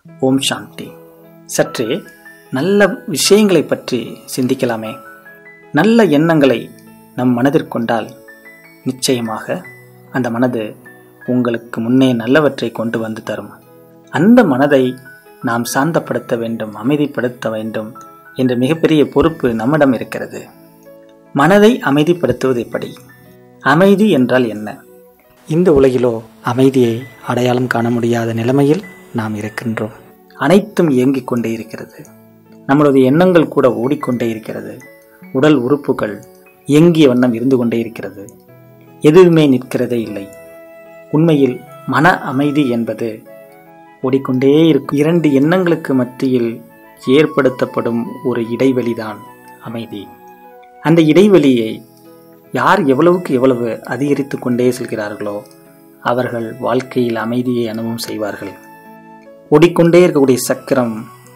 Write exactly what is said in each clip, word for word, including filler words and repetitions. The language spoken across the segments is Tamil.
ஓம் சாந்தி. சற்றே நல்ல விஷயங்களை பற்றி சிந்திக்கலாமே. நல்ல எண்ணங்களை நம் மனதிற்கொண்டால் நிச்சயமாக அந்த மனது உங்களுக்கு முன்னே நல்லவற்றை கொண்டு வந்து தரும். அந்த மனதை நாம் சாந்தப்படுத்த வேண்டும், அமைதிப்படுத்த வேண்டும் என்ற மிகப்பெரிய பொறுப்பு நம்மிடம் இருக்கிறது. மனதை அமைதிப்படுத்துவது எப்படி? அமைதி என்றால் என்ன? இந்த உலகிலோ அமைதியை அடையாளம் காண முடியாத நிலைமையில் நாம் இருக்கின்றோம். அனைத்தும் இயங்கிக் கொண்டே இருக்கிறது. நம்மளுடைய எண்ணங்கள் கூட ஓடிக்கொண்டே இருக்கிறது. உடல் உறுப்புகள் இயங்கிய வண்ணம் இருந்து கொண்டே இருக்கிறது. எதுவுமே நிற்கிறதே இல்லை. உண்மையில் மன அமைதி என்பது ஓடிக்கொண்டே இருக்கும் இரண்டு எண்ணங்களுக்கு மத்தியில் ஏற்படுத்தப்படும் ஒரு இடைவெளிதான் அமைதி. அந்த இடைவெளியை யார் எவ்வளவுக்கு எவ்வளவு அதிகரித்து கொண்டே செல்கிறார்களோ அவர்கள் வாழ்க்கையில் அமைதியை அனுபவம் செய்வார்கள். ஓடிக்கொண்டே இருக்கக்கூடிய சக்கரம்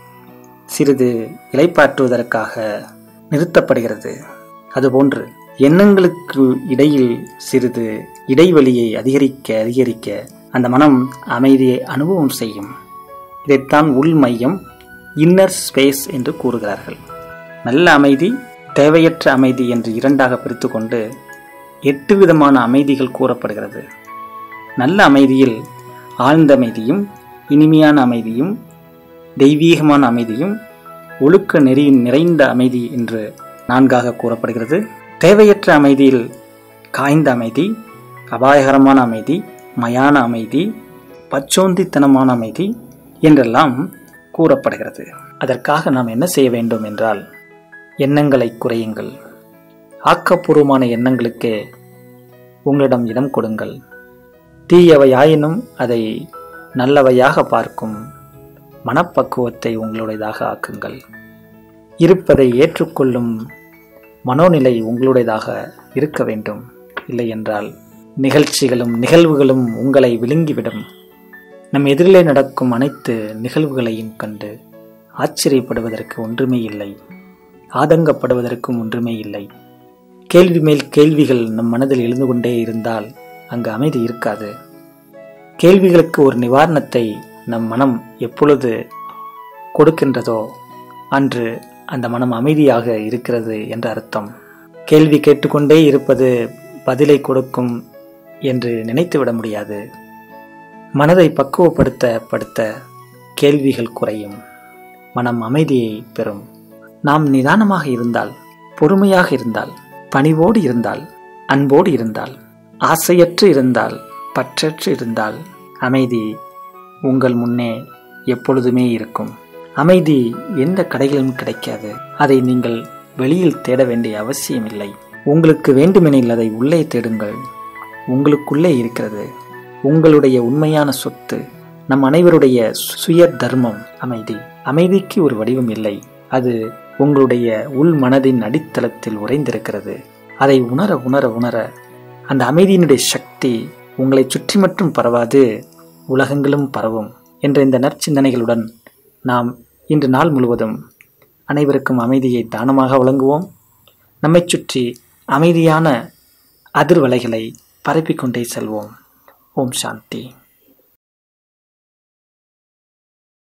சிறிது இளைப்பாற்றுவதற்காக நிறுத்தப்படுகிறது. அதுபோன்று எண்ணங்களுக்கு இடையில் சிறிது இடைவெளியை அதிகரிக்க அதிகரிக்க அந்த மனம் அமைதியை அனுபவம் செய்யும். இதைத்தான் உள் மையம், இன்னர் ஸ்பேஸ் என்று கூறுகிறார்கள். நல்ல அமைதி, தேவையற்ற அமைதி என்று இரண்டாக பிரித்து கொண்டு எட்டு விதமான அமைதிகள் கூறப்படுகிறது. நல்ல அமைதியில் ஆழ்ந்த அமைதியும், இனிமையான அமைதியும், தெய்வீகமான அமைதியும், ஒழுக்க நெறியின் நிறைந்த அமைதி என்று நான்காக கூறப்படுகிறது. தேவையற்ற அமைதியில் காய்ந்த அமைதி, அபாயகரமான அமைதி, மயான அமைதி, பச்சோந்தித்தனமான அமைதி என்றெல்லாம் கூறப்படுகிறது. அதற்காக நாம் என்ன செய்ய வேண்டும் என்றால், எண்ணங்களை குறையுங்கள். ஆக்கப்பூர்வமான எண்ணங்களுக்கே உங்களிடம் இடம் கொடுங்கள். தீயவையாயினும் அதை நல்லவையாக பார்க்கும் மனப்பக்குவத்தை உங்களுடையதாக ஆக்குங்கள். இருப்பதை ஏற்றுக்கொள்ளும் மனோநிலை உங்களுடையதாக இருக்க வேண்டும். இல்லை என்றால் நிகழ்ச்சிகளும் நிகழ்வுகளும் உங்களை விழுங்கிவிடும். நம் எதிரிலே நடக்கும் அனைத்து நிகழ்வுகளையும் கண்டு ஆச்சரியப்படுவதற்கு ஒன்றுமே இல்லை, ஆதங்கப்படுவதற்கும் ஒன்றுமே இல்லை. கேள்வி மேல் கேள்விகள் நம் மனதில் எழுந்து கொண்டே இருந்தால் அங்கு அமைதி இருக்காது. கேள்விகளுக்கு ஒரு நிவாரணத்தை நம் மனம் எப்பொழுது கொடுக்கின்றதோ அன்று அந்த மனம் அமைதியாக இருக்கிறது என்ற அர்த்தம். கேள்வி கேட்டுக்கொண்டே இருப்பது பதிலை கொடுக்கும் என்று நினைத்துவிட முடியாது. மனதை பக்குவப்படுத்த படுத்த கேள்விகள் குறையும், மனம் அமைதியை பெறும். நாம் நிதானமாக இருந்தால், பொறுமையாக இருந்தால், பணிவோடு இருந்தால், அன்போடு இருந்தால், ஆசையற்று இருந்தால், பற்றற்று இருந்தால் அமைதி உங்கள் முன்னே எப்பொழுதுமே இருக்கும். அமைதி எந்த கடைகளிலும் கிடைக்காது. அதை நீங்கள் வெளியில் தேட வேண்டிய அவசியமில்லை. உங்களுக்கு வேண்டுமெனில் அதை உள்ளே தேடுங்கள். உங்களுக்குள்ளே இருக்கிறது. உங்களுடைய உண்மையான சொத்து, நம் அனைவருடைய சுய தர்மம் அமைதி. அமைதிக்கு ஒரு வடிவம் இல்லை. அது உங்களுடைய உள் மனதின் அடித்தளத்தில் உறைந்திருக்கிறது. அதை உணர உணர உணர அந்த அமைதியினுடைய சக்தி உங்களை சுற்றி மட்டும் பரவாது, உலகங்களும் பரவும் என்ற இந்த நற்சிந்தனைகளுடன் நாம் இன்று நாள் முழுவதும் அனைவருக்கும் அமைதியை தானமாக வழங்குவோம். நம்மை சுற்றி அமைதியான அதிர்வலைகளை பரப்பிக்கொண்டே செல்வோம். ஓம் சாந்தி.